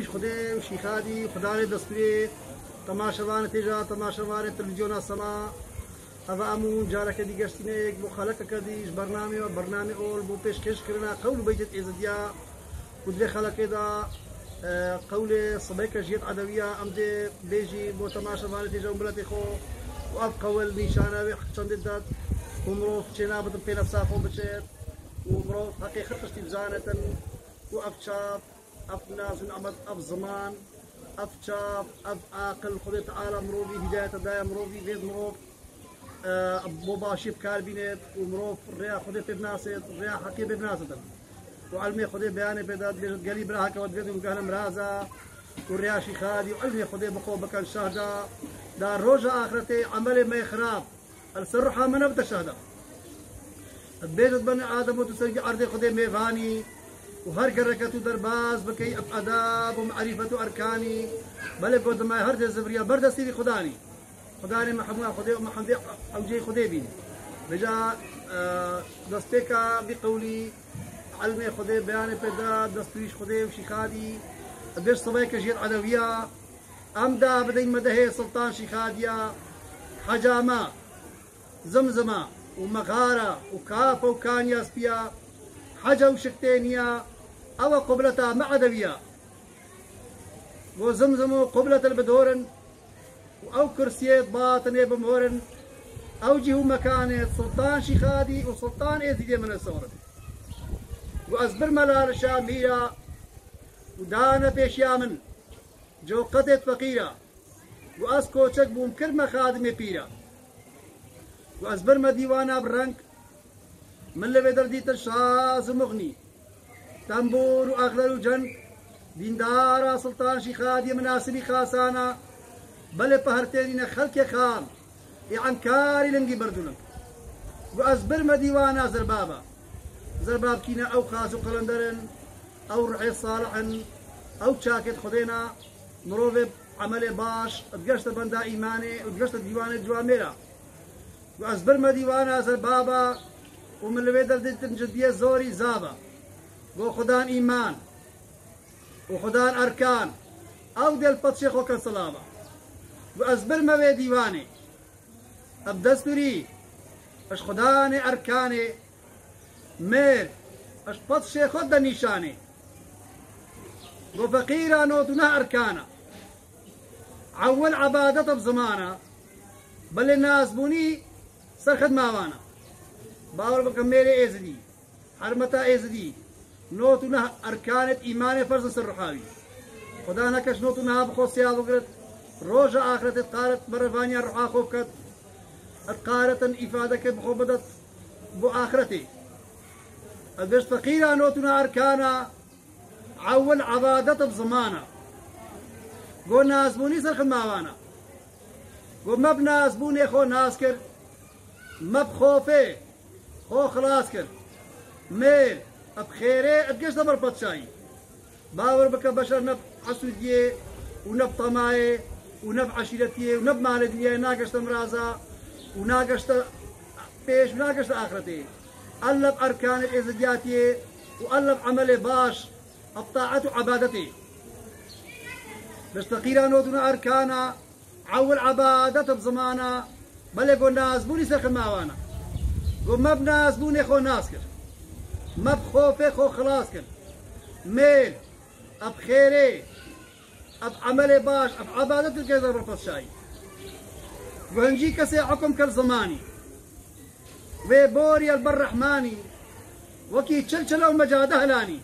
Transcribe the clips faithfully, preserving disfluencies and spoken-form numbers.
خدي وشيخادي خداني دستوري تماشوان تجا تماشوان تلفزيون السماء هذا أمون جارك دي قشتينيك مخالكة كديش برنامج برنامج أول بو بيش كش كرنا قول بيجت إزديا ودري خلق كذا قول صبيك جيت عدوية أمدي بيجي بو تماشوان تجا ومبلتي خو وأب قول نيشانة بحق شنددت ومروف تشينا بدن بينا بسافو بشيت ومروف حقيقة تشتي بزانة وأب شاب أب ناس ونعمت أب زمان أب شاب أب عاقل خدي تعالى مروفي هداية دايا مروفي فيد مروف أب مباشر كاربينيت ومروف ريا خدي ببناسد ريا حقي ببناسد وعلمي خدي بياني بدات بيجت قلي براها كود فيد ومكان مرازا وريا شيخادي وعلمي خدي بقو بكان شهدا دار روجا آخرتي عملي ما يخراب السرحة من أبدا شهدا بيجت بني آدم وتسرقي عرضي خدي ميفاني وهر كركتو درباز بكي أداب ومعرفة أركاني بل قد ما هر زبريا برد سيدي خداني خداني محمود خدي ومحمد أو جي خدي بين بجا دستيكا بقولي علمي خدي بياني بدا دستريش خدي وشيخادي بيش صبيك جيت عدوية أمدا بدين مدهي سلطان شيخادية حجامة زمزمة ومغارة وكافة وكانيا سبيا حاجة وشكتينيا أو قبلتها مع عدوية وزمزموا قبلة البدورن أو كرسيات باطنة بمهورن أو جهو مكانة سلطان شيخادي وسلطان إيزيدي من الصورة وأزبر ملال شامية ودانة بيشيامن جو قطت فقيرة وأسكو تشكبو مكرمة خادمة بيرة وأزبر مديوانا برنك من اللي بدر دي تشاز مغني تنبور وأغلل وجن ديندارا سلطان شيخادي مناسبي خاسانا بل بهرتين خلق خام يعني كاري لنجي بردولك وأزبر مديوانا زربابا زرباب كينا أو خاص قلندرن أو رحي صالحن أو شاكت خدينا مروفب عمل باش اتقشت بندا إيماني اتقشت ديوان الجواميرا وأزبر مديوانا زربابا ومن اللي بيدر دلت جدية زوري زابا وخدان إيمان وخدان أركان أو ديال بطشيخ وكان صلابة وأزبر ما بي ديواني أبدستوري أش خداني أركاني مير أش بطشيخ ودا نيشاني وفقيرا نوتنا أركانا عول عبادة بزمانا بل الناس بوني سرخد ماوانا باور بكميري إزدي حرمتا إزدي نوتنا أركانت إيمان فرز سرحاوي خدا نكش نوتنا بخوصيا وقرت روجا آخرت اتقارت مرفانيا روحا خوفكت اتقارت إفادك بخوبدت بو آخرتي البش فقيرا نوتنا أركانا عول عبادة بزمانا قول ناس بوني سرخد ماوانا قول ما بناس بوني خو ناسكر ما بخوفي خو خلاص كر ميل بخيري اتقش دبر بطشاي باور بك بشر نب عسودية ونب طماية ونب عشيرتية ونب مالدية ناقشت مرازا وناقشت بيش وناقشت آخرتي قلب أركان الإزدياتية وقلب عمل باش الطاعة وعبادتي بس فقيرا نوتنا أركانا عول عبادة بزمانا بل يقول ناس بوني سرخ ماوانا قول ما بناس بوني خو ناس كر ما بخوفي خو خلاص كر ميل اب خيري اب عملي باش اب عبادة الكيزر برفض شاي وهنجي كسي حكم كل زماني وبوري البر رحماني وكي تشلشلة ومجاده هلاني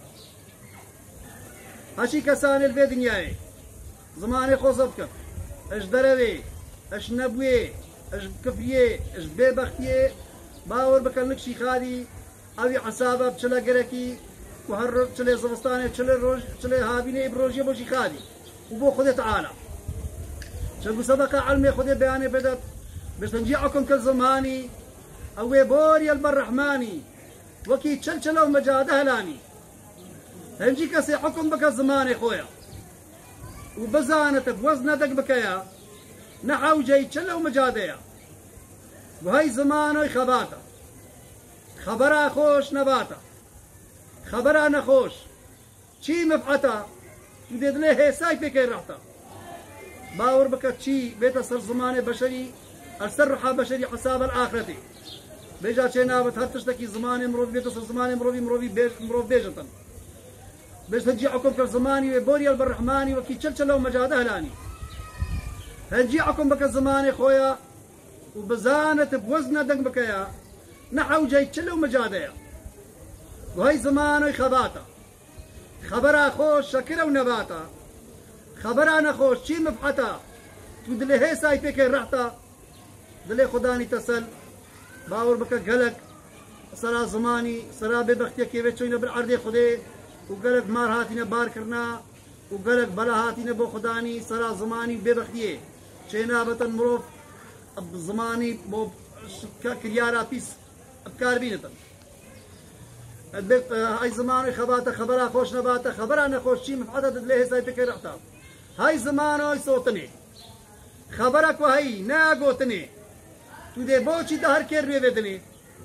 هاشي كساني الفي دنياي زماني خو صدكر اش دروي اش نبوي اش كفريه اش بيبختيه باور بكلك شيخادي اوي عصابه بچلا گركي وهر چلي زمستاني چلي روج چلي هابيني بروجي بو شيخادي وبو خدي تعالى شنو سبق علمي خدي بياني بدت بس نجيعكم كل زماني او بوري البر رحماني وكي چلچلا ومجاده هلاني هنجي كسي حكم بك زماني خويا وبزانتك وزنتك بكيا نحو جاي چلا ومجاديا وهي زمانه خباته خبرها خوش نباته خبرها نخوش چی مفعتا تودێ دڵێ هێسای پێکەی ڕەحتە باوەڕ بکە چی بێتە سەر زمانێ بەشەری ئەسەر ڕەحا بەشەری حەساب الآخرەتی بێجا چێ نابێت هەر تشتێکی زمانێ مرۆڤ بێتە سەر زمانێ مرۆڤی مرۆڤی مرۆڤ بێژەتن بێت هەجی حکم کرد زمانی وێ بۆری البەرڕەحمانی وەکی چەلچە لەو مەجادە هەلانی هەجی حکم بکە زمانێ خۆیە و بزانت بوەزنە دەنگ بکەیە نەحەوجەی چ لەو مەجادەیە وهي زمانوي خباتا خبرا خوش شكرا ونباتا خبرا نخوش چی مفحتا تو دلي هيساي پێکەی رحتا دلي خداني تسل باور بك قلق سرا زماني سرا ببختيا كيف چوينه بالعرضي خدي وقلق مار هاتينا بار كرنا وقلق بلا هاتينا بو خداني سرا زماني ببختيه چينا بتن مروف زماني بو كريارا بيس ابكار بينتن هاي زمانوي خباتا خبرا خوش نباتا خبرا نخوش شي مفحتا دلي هيساي پێکەی رحتا هاي زمانوي صوتني خبرك وهي ناقوتني تو دي بوچی ده هر کر بيدني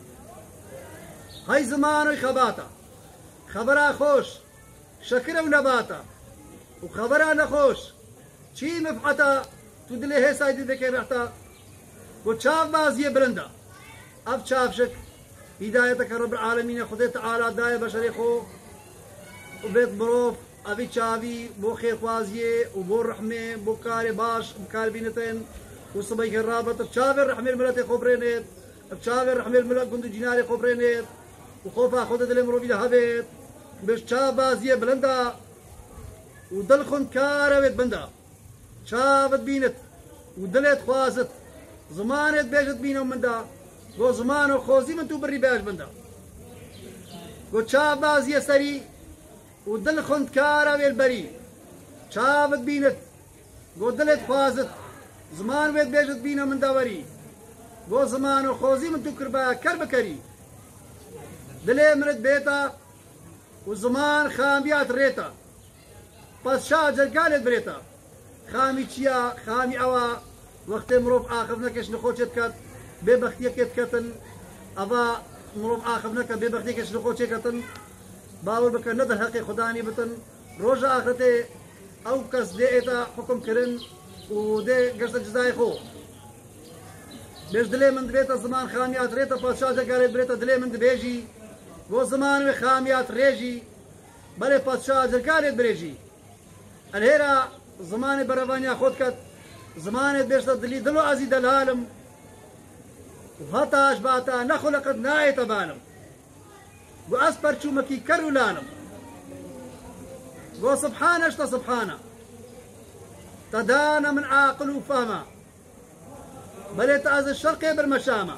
هاي زمانوي خباتا خبرا خوش شكرا ونباتا وخبرا نخوش شي مفحتا تو دلي هيساي دي پێکەی رحتا وشاف بازيه بلندا اف شافشك هدايتك رب العالمين خذي تعالى داية بشري خو وبيت بروف أبي شافي بو خير خوازيه وبو رحمة بو كاري باش بكار بينتين وصبيك الرابط بشافي الرحمة الملتي خبرينيت بشافي الرحمة الملت قندو جناري خبرينيت وخوفا خذت الامروبي لهبت بشاف بازيه بلندا ودل خن كاروت بندا شافت بينت ودلت خوازت زمانت بيجت بينهم من دا گو زمان و خوزی من تو بری باش بنده گو چاو بازی سری و دل خندکارا ویل بری چاوت بینت گو دلت خوازت زمان وید بیجت بینه من داوری گو زمان و خوزی من تو کربا کر بکری دلی مرد بیتا و زمان خامیات ریتا پس شا جرگالت بریتا خامی چیا خامی اوا وقت مروف آخر نکش نخوچت کد ببختيا كيت كتن أبا مروف آخر نكا ببختيا كيش نخوشي كتن باور بك ندر حقي خداني بتن روجا آخرته أو كس ديتا حكم كرن ودي قشت جزاي خو بيش دلي من دبيتا زمان خاميات ريتا بادشاه جاكاري بريتا دلي من دبيجي و زمان خاميات ريجي بلي بادشاه جاكاري بريجي الهيرا زمان بروانيا خود كت زمان بيشتا دلي دلو عزيد العالم وهتاش باتا نخلقت نايت بالم وأسبر شومكي كرولانم وسبحانه اشتا سبحانه تدانا من عاقل وفهمه بل تعز الشرقي بالمشامة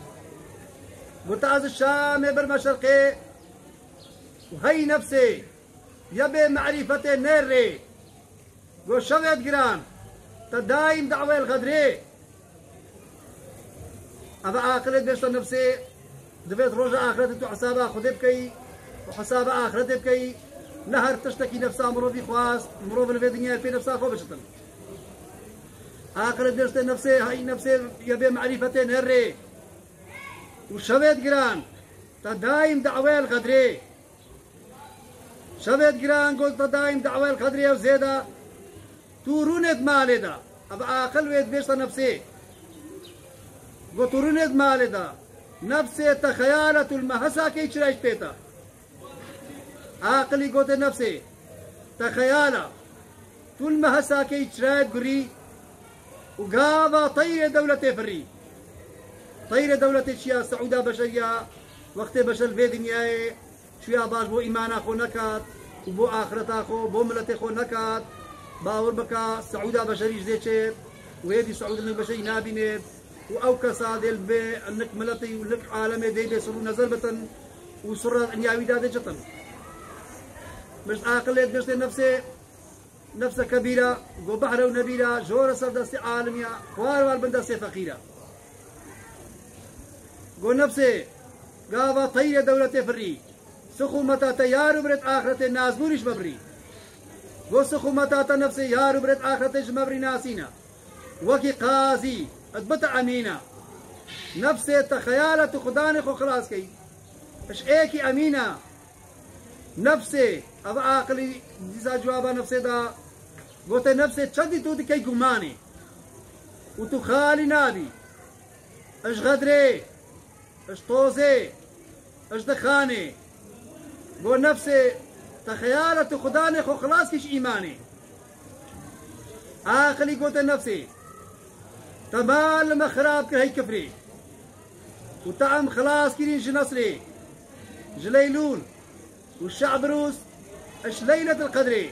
وتعز الشام بالمشرقي وهي نفسي يبي معرفة نيري وشغد جران تدايم دعوة الغدري أبا عاقلت بيشت نفسي دبيت روجا آخرتي تو حسابها خذي بكي وحساب آخرتي بكي نهر تشتكي نفسها مروفي خواص مروف في الدنيا في نفسها خو بشتن آخرت بيشت نفسي هاي نفسي يبي معرفة نيري وشبيت جران تدايم دعوة الغدري شبيت جران قلت تدايم دعوة الغدري وزيادة تورونت مالدا أبا عاقل ويت بيشت نفسي وتورنت مالدا نفسي تخيالة المهسا كي شرايش بيتا عاقلي قوت نفسي تخيالة تول مهسا كي شرايش قري وقابا طير دولة فري طير دولة شيا سعودة بشرية وقت بشر في دنياي شويا باش بو إيمانا خو نكات وبو آخرتا خو بو ملتي خو نكات باور بكا سعودة بشريش ديشير وهذه سعودة بشري نابينيت وأو كساد البي النك ملتي ولك عالمي دي بيصروا نزل بتن وسرة نياوي دادي جتن مش عاقلت بيشتي نفسي نفسها كبيرة جو بحر ونبيرة جورة سردستي عالمية خوار والبندستي فقيرة جو نفسي قابا طير دولة فري سخو متى تيار برد آخرة الناس بوريش مبري جو سخو متى نفسي يار برد آخرة مبري ناسينا وكي قاضي أثبت أمينة نفسي تخيالة خدانك وخلاص كي اش ايكي أمينة نفسه أبا عاقلي ديزا جوابا نفسه دا قلت نفسه تشدي تو كي قماني وتو خالي نابي اش غدري اش طوزي اش دخاني قول نفسه تخيالة خداني خو خلاص كيش إيماني عاقلي قلت نفسي تمال لما خراب كر هي كفري وطعم خلاص كيرين جنصري جليلون والشعب روس اش ليلة القدر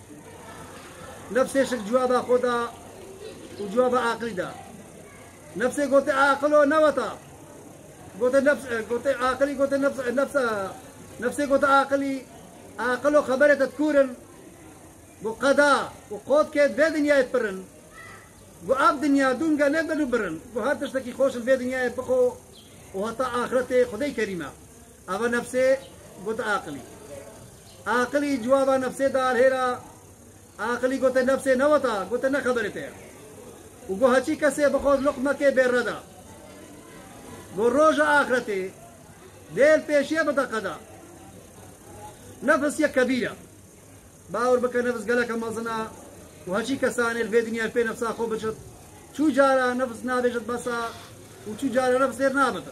نفسي شك جوابا خدا وجوابا عاقلي دا نفسي قلت عاقلو نوتا قلت نفس قلت عاقلي قلت نفس نفس نفسي قلت عاقلي عاقلو خبرة تذكورن وقضاء وقود كيد في دنيا يتبرن واب دنيا دون قال نقدر نبرن وهر تشتكي خوش في دنيا يبقو وهتا آخرته خدي كريمة أبا نفسي قلت عاقلي عاقلي جوابا نفسي دار هيرا عاقلي قلت نفسي نوتا قلت نخبرته وقو هچی کسی بخوز لقمه که برده قو روژ آخرته دیل پیشیه بدا قدا نفس یک کبیره باور بکر نفس گلک مزنا و هچی کسانی الوی دنیا پی نفسا خوب بچد چو جارا نفس نابجد بسا و چو جارا نفس دیر نابتا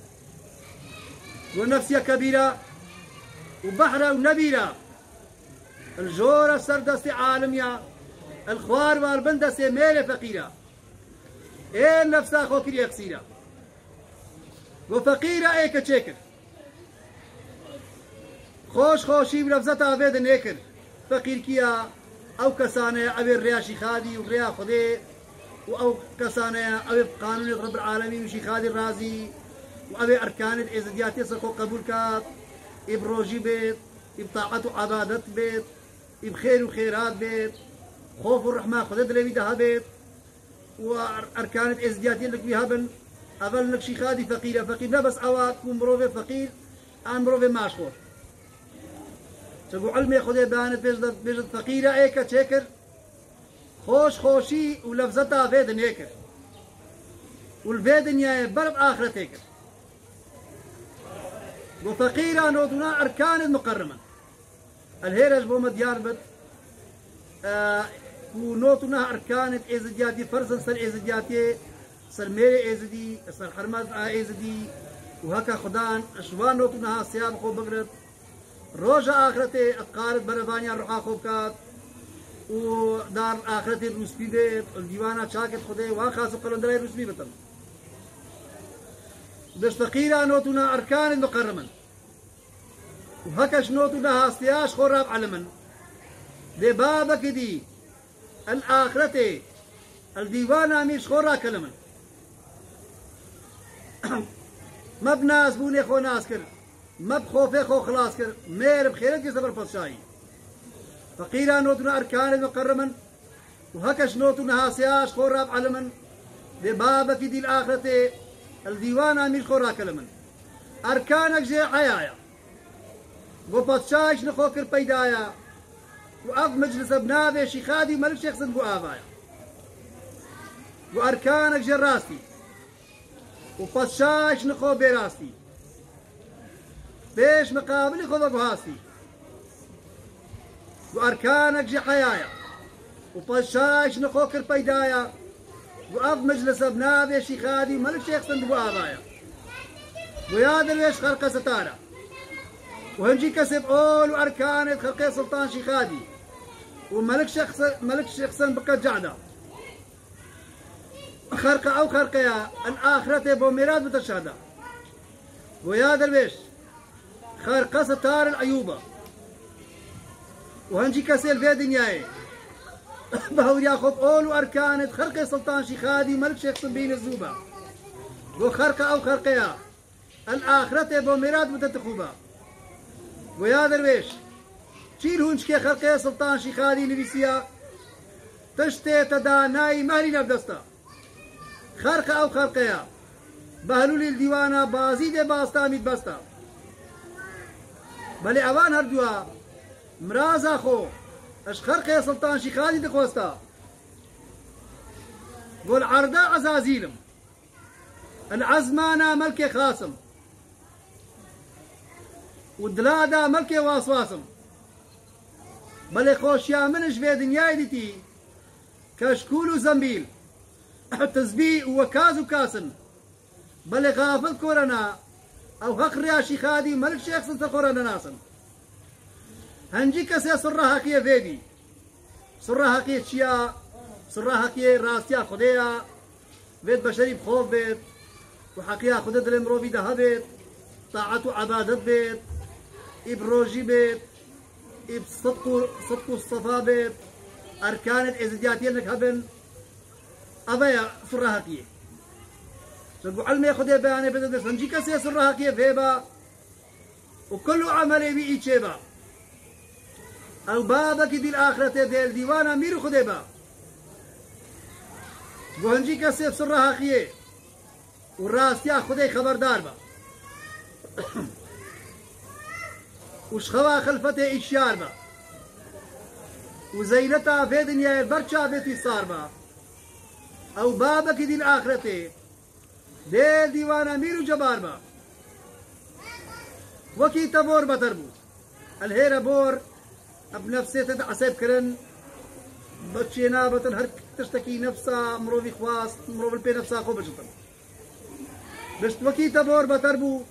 قو نفس یک کبیره و بحره و نبیره الجورة سردست عالمية الخوار والبندس ميل فقيرة ايه نفسها خوكر يكسيرة وفقيرة ايه كتشكر خوش خوشي بلفظتها بيد نيكر فقير كيا او كسانة او الرياشي خادي وغريا خدي او كسانة او قانون رب العالمين وشي خادي الرازي او اركان الازدياتي سخو قبول كات ابروجي بيت بطاعة وعبادة بيت بخير وخيرات بيت خوف الرحمة خدد لي بيدها بيت وأركان الإزدياتين لك بيهابن أول لك شي خادي فقيرة فقير لا بس أوات كون مروفي فقير أن مروفي ماشخور تقول علمي خدي بانت بيجد بيجد فقيرة ايكا تشكر خوش خوشي ولفظتها فيدن ايكر والفيدن يا برب آخرة ايكر وفقيرة نوتنا أركان المقرمة الهيرج بوم ديار بد آه ونوتنا أركان إزدياتي فرزن سر إزدياتي سر ميري إزدي سر حرمات إزدي وهكا خدان أشوان نوتنا سياب خوب بقرد روجا آخرتي أتقارد برفانيا روحا خوب كات ودار آخرتي روسبي بيت الديوانا شاكت خدي وخاصو قلندري روسبي بتم بس فقيرة نوتنا أركان المقرمة وهكاش نوتنا هاستياش خراب علما ببابك دي الآخرة الديوانا مش خورا كلما ما بناس بوني خو ناس كر ما بخوفي خو خلاص كر مير بخيرك يصبر بطشاي فقيرا نوتنا أركان المقرما وهكاش نوتنا هاستياش خراب علما ببابك دي الآخرة الديوانا مش خورا كلما أركانك زي حيايا وبطشايش نخوكر بيدايا وأف مجلس بنابي شيخادي ملك شيخ صندو آفايا وأركانك جراستي وبطشايش نخو بيراستي بيش مقابل خو بقهاستي وأركانك جي حيايا وبطشايش نخوكر بيدايا وأف مجلس بنابي شيخادي ملك شيخ صندو آفايا ويا درويش خلق ستارة وهنجي كسب أول وأركان خلقي سلطان شيخادي وملك شخص ملك شخصا بقى جعدة خرقة أو خرقيا الآخرة بوميرات بتشهدها ويا درويش خرقة ستار العيوبة وهنجي كسل في دنياي بهور ياخذ أول وأركان خرقي سلطان شيخادي وملك شخص بين الزوبة وخرقة أو خرقيا الآخرة بوميرات بتتخوبها ويا درويش شيل هونش كي خلقي سلطان شيخادي نبيسيا تشتي تداناي مهلي نبدستا خرقة أو خرقيا بهلولي الديوانا بازيد باستا ميت بستا بلي اوان هردوا مرازا خو اش خرقي سلطان شيخادي دخوستا قول عرضا عزازيلم العزمانا ملكي خاصم ودلادا ملكي واسواسم بل خوشيا منش في دنياي ديتي كشكول وزنبيل تزبي وكاز وكاسن بل غافل كورنا او هق رياشي خادي ملك شيخ سنت كورنا ناسن هنجي كسي سرها كي فيدي سرها كي تشيا سرها كي راسيا خديا بيت بشري بخوف بيت وحقيا خدت المروفي ده بيت طاعة عبادة بيت إبروجي بيت إبصدق صدق الصفا بيت أركان الإزدياتية لك هبن أبايا سرها كي سقو علمي خدي بياني بدأ سنجي كسي سرها كي فيبا وكل عملي بي إيشيبا أو بابك دي الآخرة دي الديوانا ميرو خدي با وهنجي كسي سرها كي والراستيا خدي خبردار با وش خوا خلفته إشيار با وزينتها في دنيا برشا بيتي صار با أو بابك دي الآخرة دي ديوانا ميرو جبار با وكي تبور بتربو الهيرة بور بنفسي تتعسب كرن بتشينا بتن هر تشتكي نفسها مروفي خواص مروف البي نفسها خو بجتن بس وكي تبور بتربو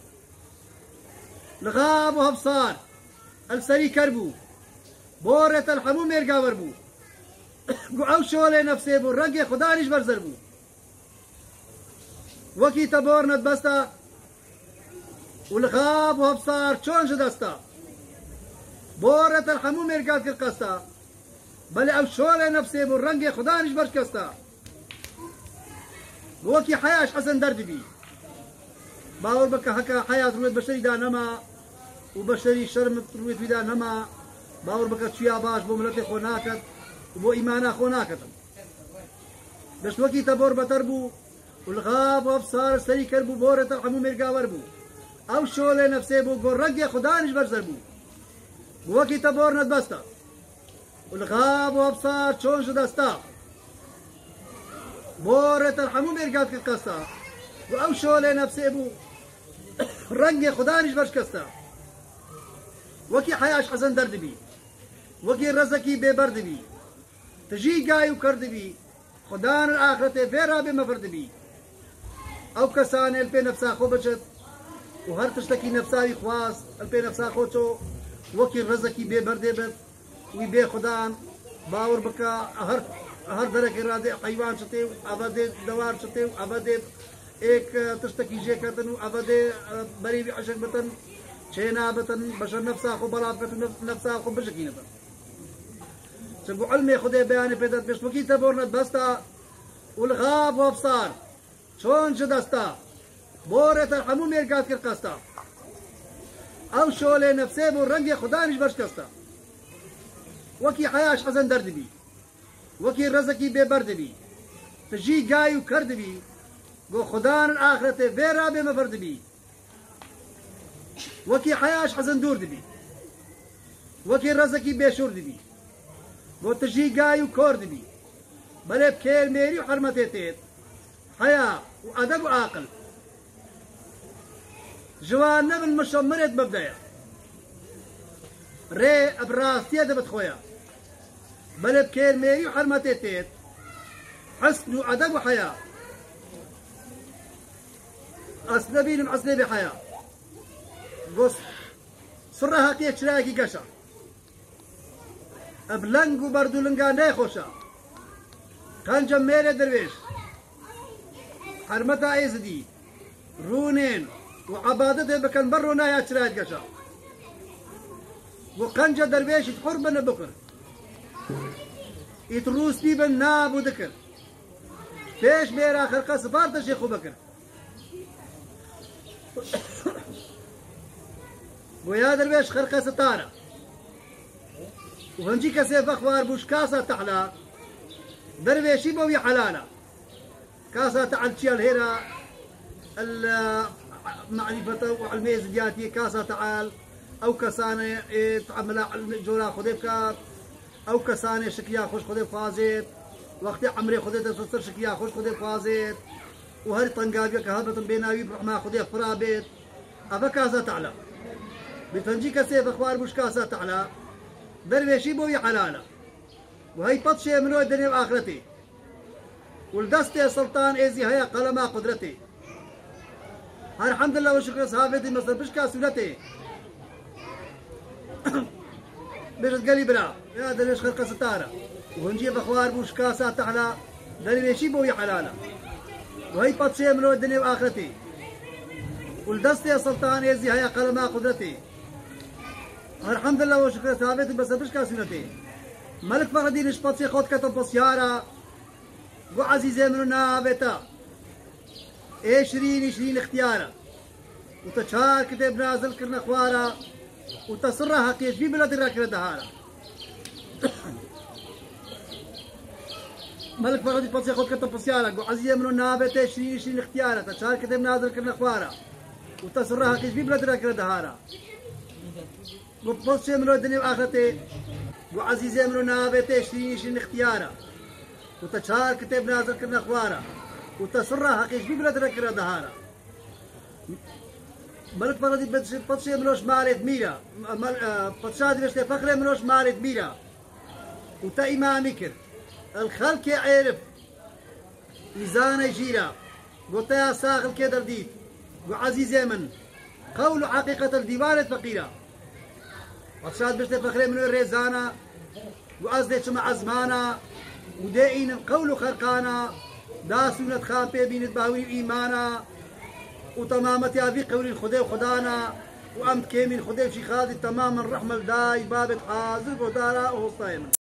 لغاب وهبصار السري كربو بورة الحموم ميرقا وربو قعو شولي نفسي بو رقي خدانيش برزربو وكي تبور ندبستا والغاب وهبصار شون جدستا بورة الحموم ميرقا كالقستا بل او شولي نفسي بو رقي خدانيش برشكستا وكي حياش حسن دردبي باور بك هكا حياة رويت بشري دا نما وبشري شرم رويت دا نما باور بك شيا باش بو ملتي خوناكت وبو إيمانا خوناكت بس وكي تبور بتربو والغاب وابصار سري كربو بورة الحمو ميرقا وربو او شولي نفسي بو قول رقيا خدانش برزربو وكي تبور ندبستا والغاب وابصار شون شدستا بورة الحمو ميرقا كالقستا واو شولي نفسي بو رنگي خدانش برشكستا وكي حياش حسن دردبي وكي رزقي ببردبي تجي قايو كردبي خدان الآخرة فيرا بمفردبي او كسان البي نفسا خو بجت وهر تشتكي نفسا خواص البي نفسا خوتو وكي رزقي ببردبت ويبي خدان باور بكا هر هر درك رادي حيوان شتي ابد دوار شتي ابد एक तश्तकी जे करतन अबदे बरी भी अशक बतन छेना बतन बशर नफ्सा खो बला बतन नफ्सा खो बशकी नतन सगु علم खुदे बयान पे दत बशकी तबोरन बस्ता والغاب وابصار شون شدستا بورت الحموم يرقات كرقستا او شولي نفسي بو رنگ خدا نش بشكستا وكي حياش حزن درد بي وكي رزقي ببرد بي تجي قايو كرد بي گو خدان الآخرة فيرا بمفرد بي وكي حياش حزن دور دبي وكي رزقي بيشور دبي گو تجي قايو كور دبي بلي بكير ميري وحرمتي تيت حياة وأدب وعاقل جوان نبن مشمرت مبدأ ري أبراستي دبت خويا بلي بكير ميري وحرمتي تيت حسن وأدب وحياة أسلبي لم أسلبي حياة قص سرها كي شراكي قشا أبلنقو بردو لنقان داي خوشا كان جميل درويش حرمتا ايزدي رونين وعبادته بكن برو نايا شراكي قشا وقنجة درويش حربنا بكر يتروس بيبن ناب وذكر فيش بيرا خلقا سفارة شيخو بكر ويا درويش خرقة ستارة وهنجي كسيف أخبار بوش كاسة تحلا درويشي بوي حلالة كاسة تعال تشيال هيرا المعرفة وعلمية زياتي كاسة تعال أو كسانة تعمل جورا خدي بكار أو كسانة شكيا خوش خدي فازت وقت عمري خدي تصير شكيا خوش خدي فازت وهر طنقابيا كهبة بيناوي برحمة خدي فرابت أبا كاسة تعلم بتنجي كسي بخوار مشكاسة تعالى درويشي بوي حلالة وهي بطشة منو الدنيا وآخرتي والدستي سلطان إيزي هيا قلما قدرتي هر الحمد لله وشكر صحابتي مصر بشكا سنتي بيجت قالي بلا يا درويش خلق ستارة وهنجي بخوار مشكاسة تعالى درويشي بوي حلالة وهي بطشة منو الدنيا وآخرتي والدستي سلطان إيزي هيا قلما قدرتي الحمد لله وشكر ثابت بس بشكا سنتي ملك فردي نشبطي خود كتب بسيارة قو عزيزي منو نابتا اي شرين شرين اختيارا وتشار كتب نازل كرنا خوارا وتصرها حقيش بي بلد راكرة دهارا ملك فردي بطي خود كتب بسيارة قو عزيزي منو نابتا شرين شرين اختيارا تشار كتب نازل كرنا خوارا وتصرها حقيش بي بلد راكرة دهارا وبص منو الدنيا وآخرتي وعزيزي منو نابتي شرين شرين اختيارا وتشار كتاب نازل كرنا خوارا وتصرها حقيش بي بلد ركرا دهارا ملك فردي بطشي منوش مارد ميرا بطشادي بشتي فخري منوش مارد ميرا وتا إمامي كر الخلق يعرف إيزان جيرا وتا ساغل كدر ديت وعزيزي من قول حقيقة الديوان فقيرة وشاد بشتي فخري منو الريزانا وأزدي شما عزمانا ودائين القول خرقانا داسونا تخابي بين الباوي إيمانا وتمامتي أبي قول الخدي وخدانا وأمت كيمين خدي وشيخادي تماما رحمة الداي بابت حاضر ودارا وهو